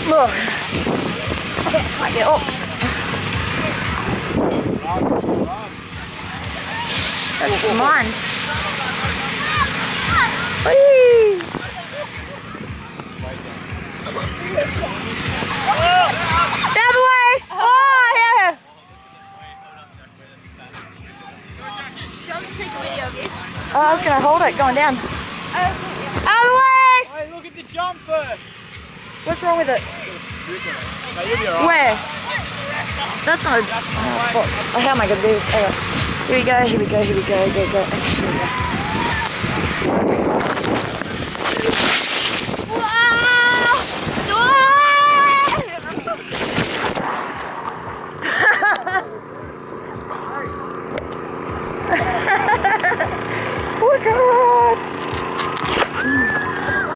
Look. I get up. That's mine. Whee! The other way! Oh, yeah! Oh, I was going to hold it going down. Out of the way! Hey, look at the jumper! What's wrong with it? No, you'll be alright. Where? That's not a... Oh, fuck. How am I going to do this? Here we go, here we go, here we go, go, go. Okay, here we go.